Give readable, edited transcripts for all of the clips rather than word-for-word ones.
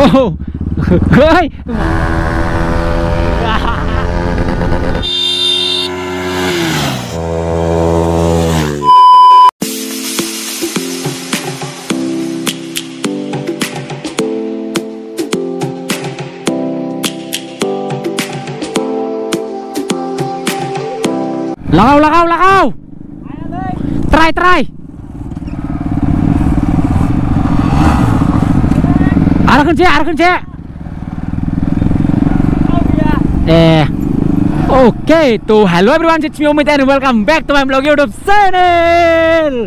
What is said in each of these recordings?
Oh, ơi. Lakaw. Try. Arah kerja. Okay, so hello everyone, it's me Omid and welcome back to my vlog YouTube channel.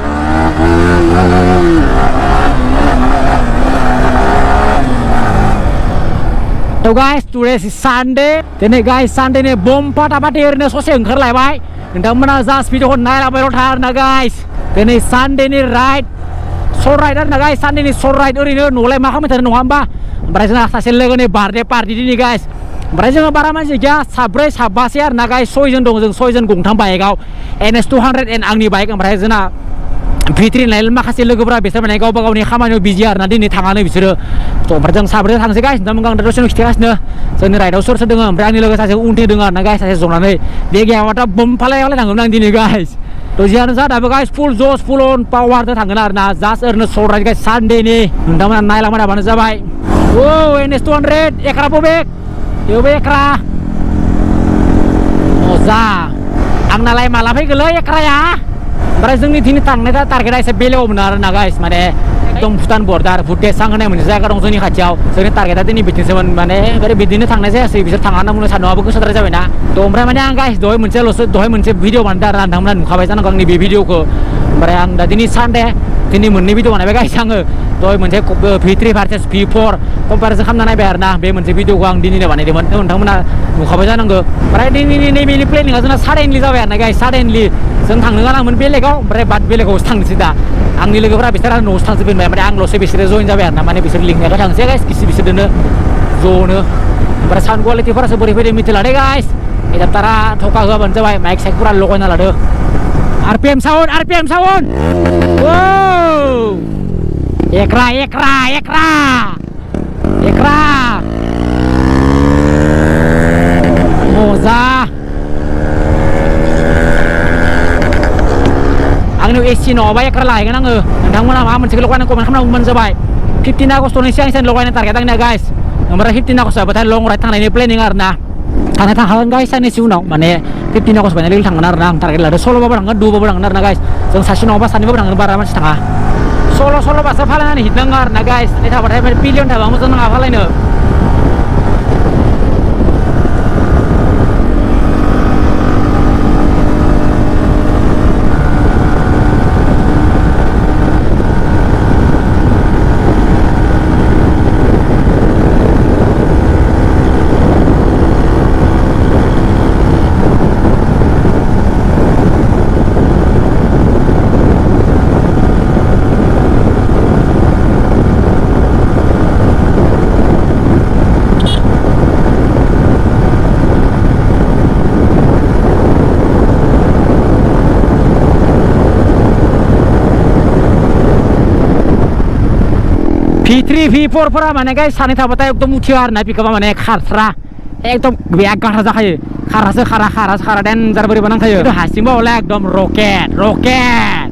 So guys, today is Sunday. Today guys, Sunday ne bom pata-pati erina sose oंखारलायबाय. नोंथांमोना जास्ट भिडिअखौ नायलांबायल' था आरोना guys. दिनै सानडेनि ride shirt ride आरोना guys. सानडेनि शर्ट राइड ओरैनो न'आवलाय मा खालामबाय थानो नङा होमबा? ओमफ्राय जोंहा सासे लोगोनि बार्थडे पार्टि दिनै गाइस. ओमफ्राय जोङो बारा मानसि गैया, साब्रै साबासो आरोना गाइस. 6 जन दं जों, 6 जन गंथाम बाइकआव. NS 200 एन आंनि बाइक. ओमफ्राय जोंना V3 होननाय माखासे लोगोफोरा बिसोर माने गावबा गावनि खामानियाव बिजि आरोना दिनै थाङानो बिसोरो. ओमफ्राय जों साब्रै थांसै गाइस. नोंथांमोनखौ आं दसेनो खिथागासिनो जोंनि राइडआव सोर सोर दङ. ओमफ्राय आंनि लोगो सासे उनथिं दङ आरोना गाइस, सासे जनानै. बे गैयाबाथ' बम फालायावलाय थांगोन आं दिनै गाइस. थ' जियानो जा दाबो गाइस फुल जस फुल अन पावारजों थांगोन आरोना. जास्ट ओरैनो शर्ट राइड गाइस सानडेनि. नोंथांमोना नायलांबाय थाबानो जाबाय. NS 200 एकरा बबेक बेबो एकरा मजा. आंनालाय माला फैगोलै एkraया. ओमफ्राय जोंनि दिनै थांनाय टारगेटआ एसे बेलेगावमोन आरोना गाइस. माने एकदम भुटान बर्डार भुटेसां होननाय मोनसे जायगा दं जोंनि खाथियाव. जोंनि टारगेटआ दिनै बिदिनोसोमोन. माने बिदिनो थांनाय जायासै, बिसोर थाङा होनना बुंनो सानदोंबाबो गोसोद्राय जाबायना. थ' ओमफ्राय माने आं गाइस दहाय मोनसे भिडिअ बानायदों आरो नोंथांमोना नुखाबाय जानांगौ आंनि बे भिडिअखौ. ओमफ्राय आं दा दिनै सानडे दिनै मोननै भिडिअ बानायबाय गाइस आङो. दहाय मोनसे V3 भार्सेस V4 कम्पेरिजन खालामना नायबाय आरोना. बे मोनसे भिडिअखौ आं दिनैनो बानायदोंमोन. नोंथांमोना नुखाबाय जानांगौ. ओमफ्राय दिनैनि नैबेनि प्लेनिंआ जोंना साडेनलि जाबाय आरोना गाइस. साडेनलि जों थांनो गोनांमोन बेलेगाव, ओमफ्राय बाद बेलेगावसो थांनोसै दा. आंनि लोगोफोरा बिसोर आरो न'आवसो थांजोबबाय. माने आंल'सो बिसोरो जइन जाबाय आरोना. माने बिसोर लिंनायाथ' थांसै गाइस बिसोरजोंनो ज'नो. ओमफ्राय साउन्ड क्वालिटिफोरासो बोरै फैदों मिथिला दे गाइस. एडाप्टारा थका होआबानो जाबाय. माइक साइकफोरा लगायना लादो. RPM साउन्ड एकरा मजा. आंनियाव AC नङाबा एकरा लाहैगोन आङो. नोंथांमोना माबा मोनसेखौ लगायनानै कमेन्ट खालामना होबानो जाबाय. 15 आगस्टनि सिगां लगायनो टारगेट आंनिया गाइस. ओमफ्राय 15 आगस्ट जाबाथाय लं राइड थांनायनि प्लेनिं आरोना. थांखागोन गाइस साननैसो उनाव. माने 15 आगस्ट बायनाय लोगो थांगोन आरोना. आं टारगेट लादों. सल'बाबो थांगोन, दुबाबो थांगोन आरोना गाइस. जों सासे नङाबा सानैबाबो थांगोन, बारा मानसि थाङा. सल'बासो फालायनानै हिटनाङो आरोना गाइस. सानै थाबाथाय बिलियन थाबा मोजां नाङा फालायनो. V3 V4 फोरा माने गाइस सानै थाबाथाय एकदम उथिया आरोना. पिकआपा माने खारथ्रा एकदम बेग गाथा जाखायो. खारा डेन्जार बोरैबा नांखायो. हासिंबा हले एकदम रकेट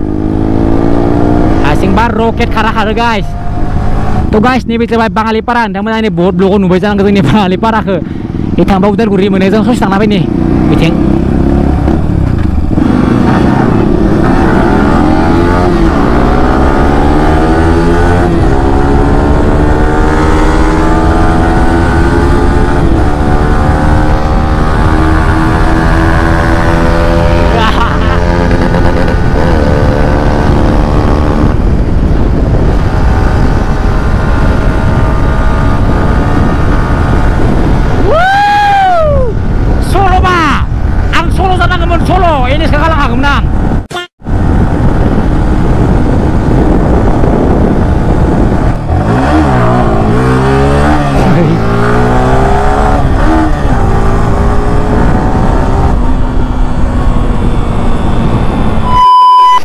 हासिंबा रकेट खारो गाइस. थ' गाइस नैबे जाबाय बाङालिपारा. नोंथांमोना नै बहुत ब्लगाव नुबाय जानांगौ जोंनि बाङालिपाराखौ. बे थांबा उदालगुरि मोनो, जों ससे थांना फैनि बिथिं.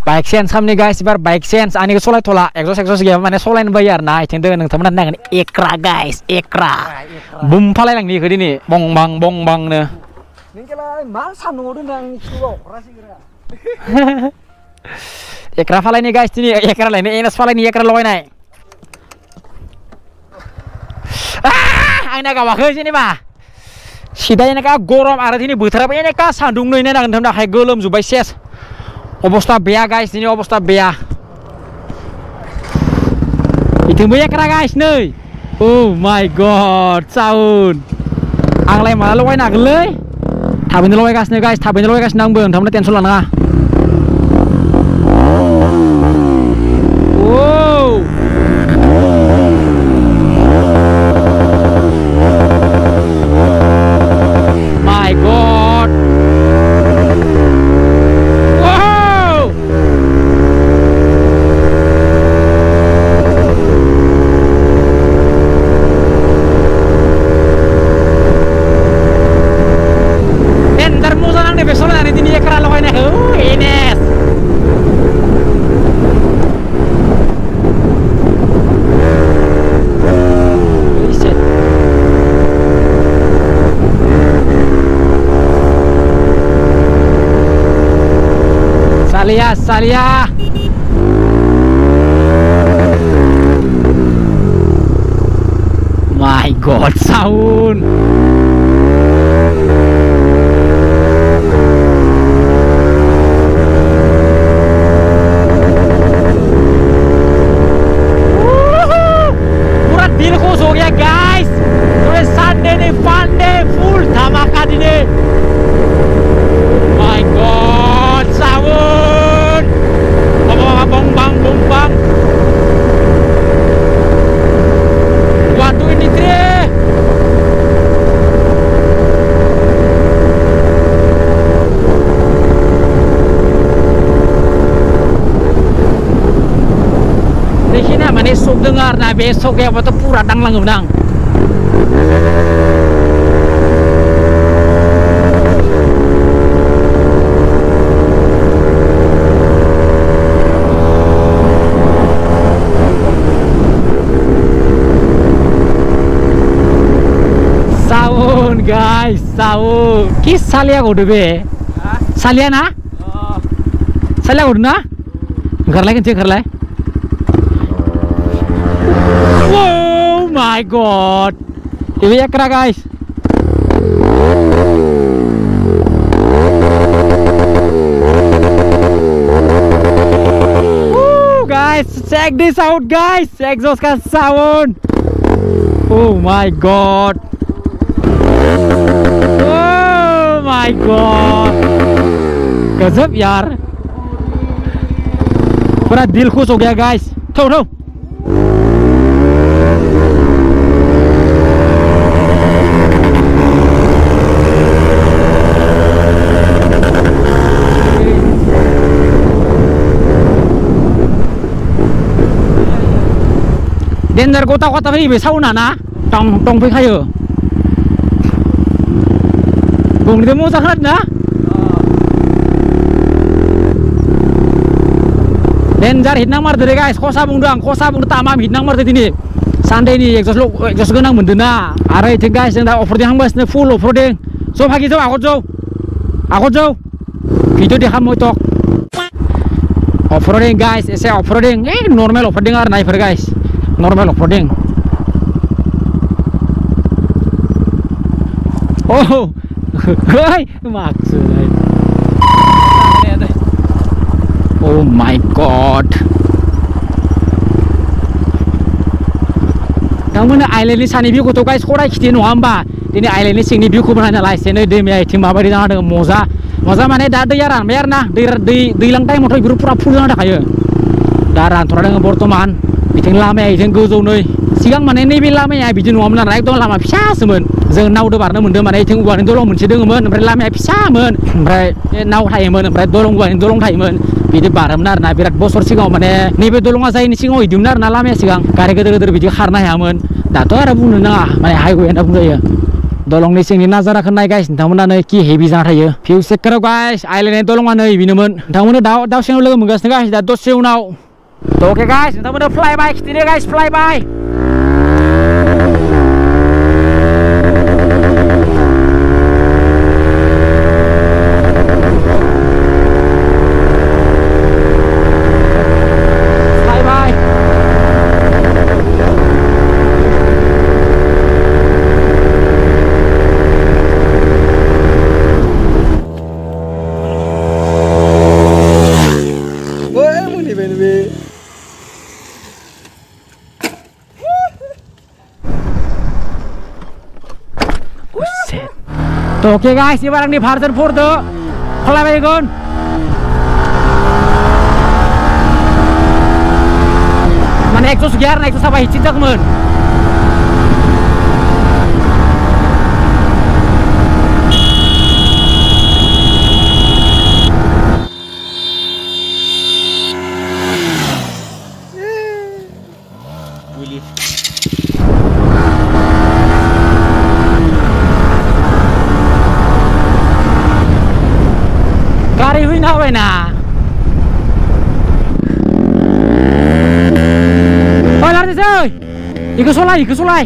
बाइक चेन्ज खालामनि गाइस एबार बाइक चेन्ज आंनिखौ सलायथ'ला एक्जस्ट गैयाबा माने सलायनो बायो आरोना इथिंदो नोंथांमोना नायगोन एकरा गाइस एकरा बुम फालायलांनि इखो दिनै बं बांनो नोंलाय मा सानदुङाव दोनदों आंनि खिथुआव रासिग्रा एकरा फालायनि गाइस दिनै एकरा लायनो एनएस फालायनि एकरा लगायनाय आंना गावाखै जेनेबा सिदा एनेका गरम आरो दिनै बोथोराबो एनेका सान्दुं नै नायनांगोन नोंथांमोना आखाइ गोलोमजोब्बाय सेस अबस्था बेया गाइस दिनै अबस्था बेया इथिंबो एकरा गाइस नै ओ माय गड साउन्ड आंलाय माला लगायनो हागोनलै थाबैनो लगायगासिनो गाइस थाबैनो लगायगासिनो आंबो नोंथांमोना टेनसन लानाङा My God! Wow! Ntar musuh nang deh besok nanti ini ekra lo ini Ines. Salia my god sound Murad deal khusus हो गया guys today Sunday nih fun day full धमाका ini my god sound bong bang waduh ini tre di sini mana sok dengar nah besok ya foto pura danglang menang guys tahu kis salia ko debe salia na salia ko na घर लाए किंचे घर लाए oh my god ini ya kera guys guys check this out guys exhaust ka sound oh my god oh my god गजब यार पूरा दिल खुश हो गया गाइस ठो ठो डेन्जार गथा गथा फैबाय साउन्डआ टं टं फैखायो बुंदो मोजां खोनादों ना डेन्जार हिट नांमारदो रे गाइस खसा बुंदों आं खसा बुंदो तामाम हिट नांमारदो दिनै सानडेनि एक्जस्ट गोनां मोनदों ना आरो इथिं गाइस जों दा अफरदिं हांगासिनो फुल अफरदिं ज' भागि ज' आगत जौ भिडिअ देखाम मयतक अफरदिं गाइस एसे अफरदिं नर्मेल अफरदिं आरो ना इफोर गाइस नर्मेल अफरदिं oh hey maksudnya oh my god नोंथांमोननो आइलेन्डनि सानि भिउखौथ' गाइस खराय खिथि नङा होमबा दिनै आइलेन्डनि सिंनि भिउखौ नायनालाय एसे नै दैमाया इथिं माबायदि जाना दङ मजा माने दा दैया रानबाय आरो ना दैलां टाइमावथ' बेफोर पुरा फुल जाना थाखायो दा रानथ'ना दङ बर्तमान बिथिं लामाया इथिं गोजौ नै सिगां माने नैबे लामाया बिदि नङामोन आरो एकदम लामा फिसासोमोन जों नावदो बारनो मोन्दों माने इथिं औवानि दलं मोनसे दङमोन ओमफ्राय लामाया फिसामोन ओमफ्राय नाव थायोमोन ओमफ्राय औवानि दलं थायोमोन बिदि बारोमोन आरोना बिराद बोसोर सिगाङाव माने नैबे दलङा जायनि सिगाङाव इदिमोन आरोना लामाया सिगां गारि गोदोर बिदि खारनो हायामोन दाथ' आरो बुंनो नाङा माने हाइवे होनना बुंजायो दलंनि सिंनि नाजाराखौ नाय गाइस नोंथांमोना नै कि हेभि जाना थायो भिउ चेक करो गाइस आइलायनाय दलंआ नै बिनोमोन नोंथांमोना दाउ सिङाव लोगो मोनगासिनो गाइस दा दसे उनाव ओके गाइस नोंथांमोना फ्लाइ बाय खिथिनो guys fly by Oke guys, ini barang di version 4 tuh. Fly by gun. Mana exhaust gear, exhaust apa hiji cak men. Na. Oh, lari sih. Ikut sulai, ikut sulai.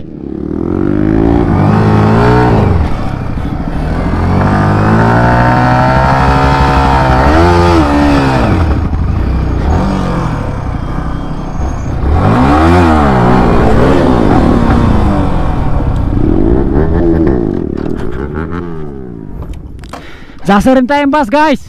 Jaserin tembas guys.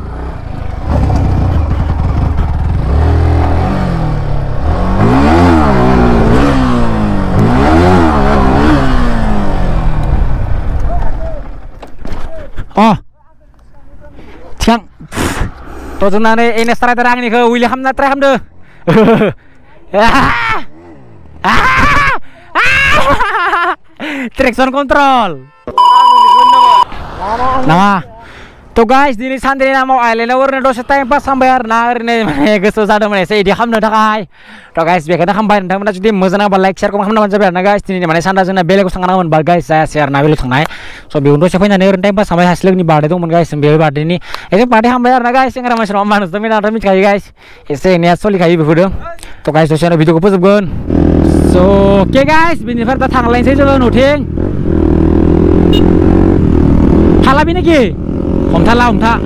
Oh, tiang. Tuh jangan ini start terang ini ke William na try deh. Traction control. Nama. Tuh guys, di santri nama Island warna dosa time pas sampai hari ini kesusahan ada mana saya dia hamna dakai. Tuh guys, biar kita hambain dan mana jadi muzana like share komen hamna sampai hari guys ini mana santri jana beli kusang namun guys saya share nabi lu sangai. So biar untuk siapa yang nanya time pas sampai hasil ini bade tuh guys biar bade ini. Ini bade hambai hari guys yang ramai semua manus tapi nanti kami guys. Ini asal lihat video. Tuh guys dosa video ku puas gun. So oke guys, bini farta thang lain saya jalan uting. Halap ini ki. Om tha la om tha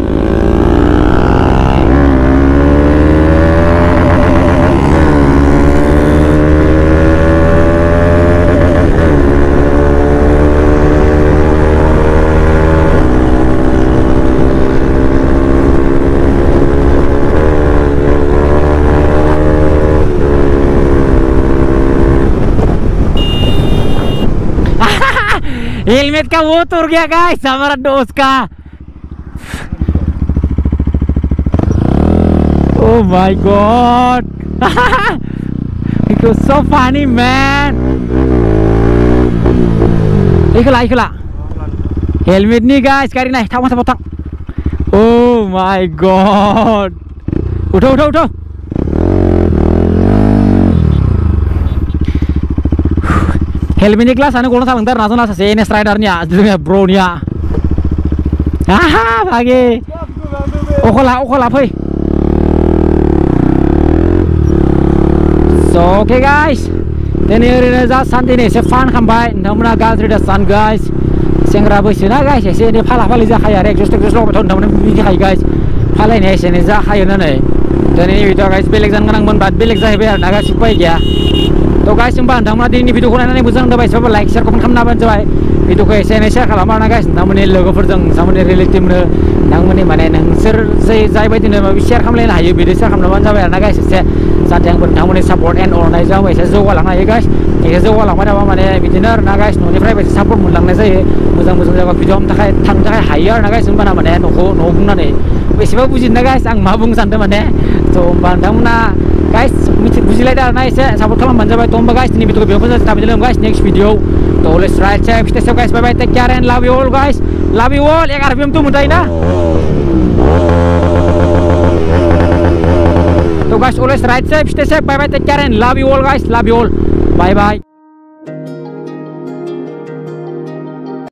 helmet का वो तुर गया गाइस हमारा दोस्त का Oh my god. It was so funny man. Ikla. Helmet nih guys, kari naik, tak potong. Oh my god. Udah. Helmet ini kelas, anu kalau salah ntar langsung nasa ini stridernya, jadinya bro nya. Haha, pagi. Okola, poi. So okay guys, ini reza santai nih, fun kampai, namun agak reda sun guys. Sengra bersih na guys, ini pala za kaya rek, just lo betul, namun ini kaya guys, pala ini za kaya nih. Dan ini video guys, belek jangan nang banbat, belek za hebat, naga sipai ya. To guys, jumpa, namun ini video kurang nih, bujang dapat coba like, share, komen kamna banjai. Video ko share kalamar na guys, namun ini logo perjang, namun ini relative nih, namun ini mana nang saya baik ini, share kamlain aja, video share kamna banjai na guys, saat yang bertanggung support and organize away saya jauh lang aja guys ini jauh lang pada mana beginner na guys noni private support mulang na saya muzang jaga video am takai thang takai hire na guys umpana mana noko nobung na nih besiba bujin na guys ang mabung santa mana so bandang na guys buji lagi na saya support kalam banja by tomba guys ini video bisa tapi dalam guys next video to let's right stay safe guys bye bye take care and love you all guys love you all ek RPM tuh mutai na तो guys always right safe stay safe bye bye take care and love you all guys love you all bye bye